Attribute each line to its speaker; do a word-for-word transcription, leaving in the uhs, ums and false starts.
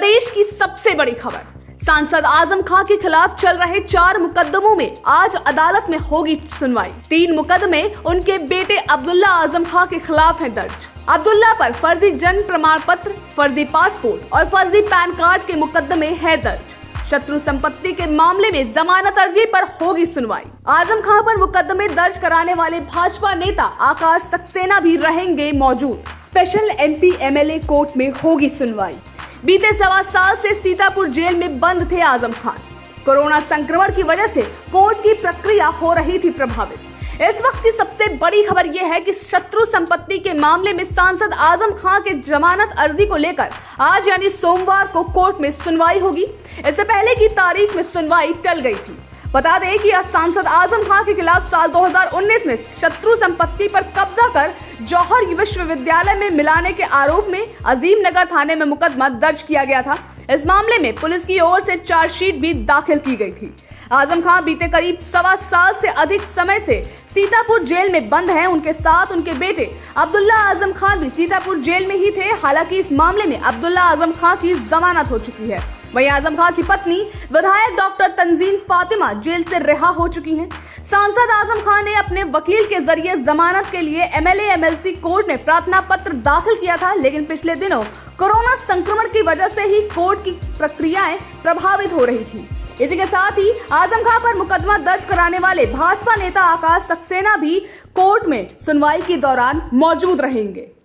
Speaker 1: प्रदेश की सबसे बड़ी खबर, सांसद आजम खां के खिलाफ चल रहे चार मुकदमों में आज अदालत में होगी सुनवाई। तीन मुकदमे उनके बेटे अब्दुल्ला आजम खां के खिलाफ हैं दर्ज। अब्दुल्ला पर फर्जी जन्म प्रमाण पत्र, फर्जी पासपोर्ट और फर्जी पैन कार्ड के मुकदमे हैं दर्ज। शत्रु संपत्ति के मामले में जमानत अर्जी पर होगी सुनवाई। आजम खां पर मुकदमे दर्ज कराने वाले भाजपा नेता आकाश सक्सेना भी रहेंगे मौजूद। स्पेशल एमपी एमएलए कोर्ट में होगी सुनवाई। बीते सवा साल से सीतापुर जेल में बंद थे आजम खान। कोरोना संक्रमण की वजह से कोर्ट की प्रक्रिया हो रही थी प्रभावित। इस वक्त की सबसे बड़ी खबर यह है कि शत्रु संपत्ति के मामले में सांसद आजम खां के जमानत अर्जी को लेकर आज यानी सोमवार को कोर्ट में सुनवाई होगी। इससे पहले की तारीख में सुनवाई टल गई थी। बता दें कि सांसद आजम खां के खिलाफ साल दो हज़ार उन्नीस में शत्रु संपत्ति पर कब्जा कर जौहर विश्वविद्यालय में मिलाने के आरोप में अजीम नगर थाने में मुकदमा दर्ज किया गया था। इस मामले में पुलिस की ओर से चार्जशीट भी दाखिल की गई थी। आजम खां बीते करीब सवा साल से अधिक समय से सीतापुर जेल में बंद हैं। उनके साथ उनके बेटे अब्दुल्ला आजम खान भी सीतापुर जेल में ही थे। हालांकि इस मामले में अब्दुल्ला आजम खां की जमानत हो चुकी है। वहीं आजम खां की पत्नी विधायक डॉक्टर तंजीम फातिमा जेल से रिहा हो चुकी हैं। सांसद आजम खान ने अपने वकील के जरिए जमानत के लिए एमएलए एमएलसी कोर्ट में प्रार्थना पत्र दाखिल किया था, लेकिन पिछले दिनों कोरोना संक्रमण की वजह से ही कोर्ट की प्रक्रियाएं प्रभावित हो रही थी। इसी के साथ ही आजम खां पर मुकदमा दर्ज कराने वाले भाजपा नेता आकाश सक्सेना भी कोर्ट में सुनवाई के दौरान मौजूद रहेंगे।